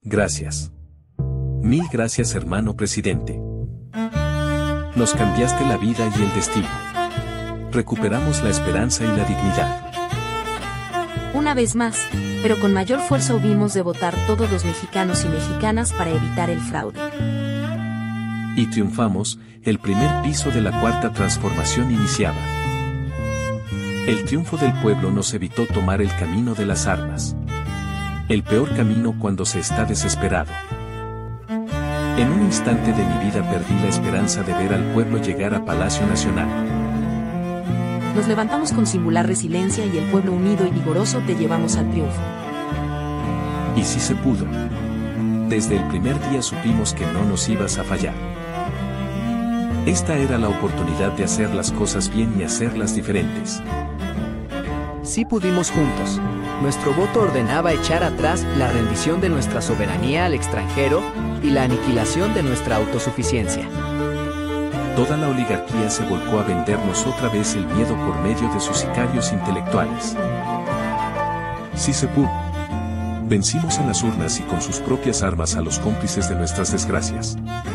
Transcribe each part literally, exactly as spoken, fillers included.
Gracias. Mil gracias, hermano presidente. Nos cambiaste la vida y el destino. Recuperamos la esperanza y la dignidad. Una vez más, pero con mayor fuerza hubimos de votar todos los mexicanos y mexicanas para evitar el fraude. Y triunfamos, el primer piso de la cuarta transformación iniciaba. El triunfo del pueblo nos evitó tomar el camino de las armas. El peor camino cuando se está desesperado. En un instante de mi vida perdí la esperanza de ver al pueblo llegar a Palacio Nacional. Nos levantamos con singular resiliencia y el pueblo unido y vigoroso te llevamos al triunfo. Y sí se pudo. Desde el primer día supimos que no nos ibas a fallar. Esta era la oportunidad de hacer las cosas bien y hacerlas diferentes. Sí pudimos juntos. Nuestro voto ordenaba echar atrás la rendición de nuestra soberanía al extranjero y la aniquilación de nuestra autosuficiencia. Toda la oligarquía se volcó a vendernos otra vez el miedo por medio de sus sicarios intelectuales. Sí se pudo. Vencimos en las urnas y con sus propias armas a los cómplices de nuestras desgracias.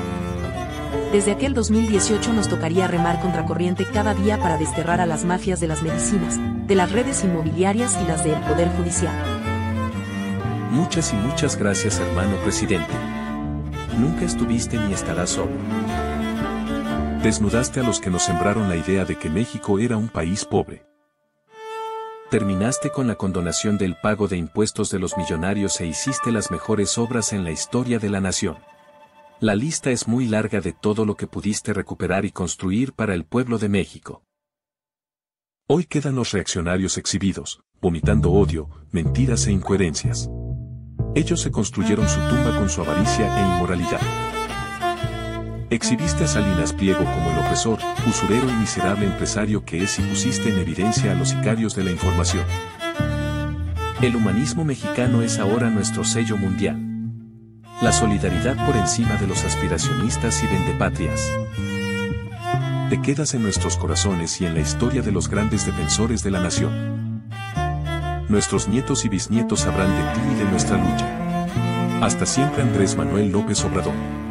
Desde aquel dos mil dieciocho nos tocaría remar contracorriente cada día para desterrar a las mafias de las medicinas, de las redes inmobiliarias y las del Poder Judicial. Muchas y muchas gracias, hermano presidente. Nunca estuviste ni estarás solo. Desnudaste a los que nos sembraron la idea de que México era un país pobre. Terminaste con la condonación del pago de impuestos de los millonarios e hiciste las mejores obras en la historia de la nación. La lista es muy larga de todo lo que pudiste recuperar y construir para el pueblo de México. Hoy quedan los reaccionarios exhibidos, vomitando odio, mentiras e incoherencias. Ellos se construyeron su tumba con su avaricia e inmoralidad. Exhibiste a Salinas Pliego como el opresor, usurero y miserable empresario que es y pusiste en evidencia a los sicarios de la información. El humanismo mexicano es ahora nuestro sello mundial. La solidaridad por encima de los aspiracionistas y vendepatrias. Te quedas en nuestros corazones y en la historia de los grandes defensores de la nación. Nuestros nietos y bisnietos sabrán de ti y de nuestra lucha. Hasta siempre, Andrés Manuel López Obrador.